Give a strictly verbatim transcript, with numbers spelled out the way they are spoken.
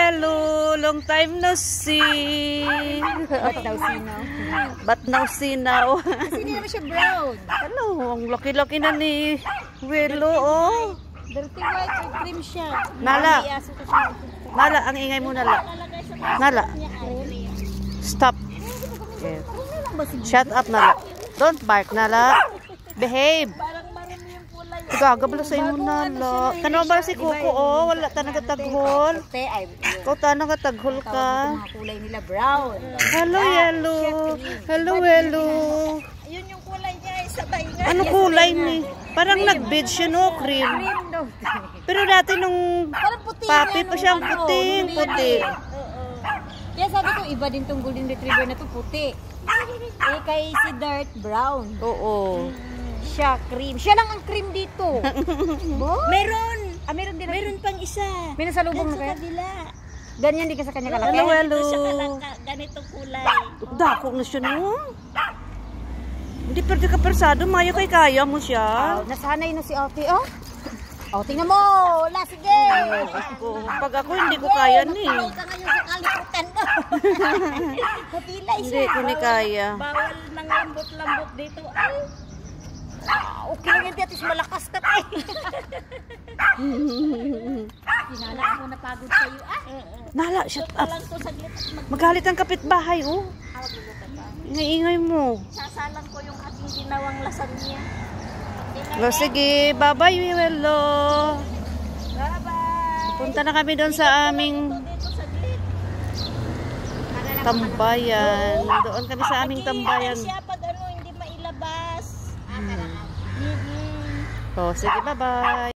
hello. Long time no see. Ba't daw sinaw? Ba't now sinaw? Kasi hindi naman siya brown. Hello, ang laki-laki na ni Willow, oh. Dirty white or cream siya. Nala. Iaso ko siya. Nala, ang ingay mo, Nala. Nala. Stop. Yeah. Shut up, Nala. Don't bark, Nala. Behave. Parang marami yung kulay. Gagabla sa imo, Nala. Kano ba si Kuko, oh? Wala ta nagataghol. Te, ay, Ikaw ta nagataghol tawag ka. ng mga kulay nila brown. Hello, yellow. Hello, yellow. Yun yung kulay niya, ay sabay nga. Ano kulay ni? Parang nag-bead siya, no? Cream. Cream daw. Pero dati nung Parang puti. papi yan, pa siyang ano, puting, hindi. puti. Oo. Kaya sabi ko, iba din tong golden retriever na to, puti. Eh, kay si Dirt, brown. Oo. Siya, cream. Siya lang ang cream dito. Meron. Ah, meron din. Meron pang isa. May nasalubong na kaya? Ganyan din ka sa kanya kalaki? Hello, hello. Ganitong kulay. Dako na siya, no? Hindi pwede ka persado. Mayo kay kaya mo siya. Oh, nasanay na si Ate, oh. Oh, tingnan mo. Wala, sige. Oh, pag ako, hindi ko kaya ni. Napilay ka ngayon sa kaliputan mo. Napilay siya. Hindi ko ni kaya. Bawal ng lambot-lambot dito. Ay. Ah, okay lang yan, Tiatis. Malakas ka tayo. Sinala ako napagod sa'yo. Ah. Nala, shut up. Lang to saglit at mag- Magalit ang kapitbahay, oh. Ingay-ingay mo. sasalang ko yung aking ginawang lasagna. O, sige. Bye-bye, Willow. Bye-bye. Punta na kami doon sa aming Dito saglit. tambayan. Doon kami sa aming tambayan. Siya pag ano, hindi mailabas. Ah, Hmm. Mm-mm. O, sige. Bye-bye.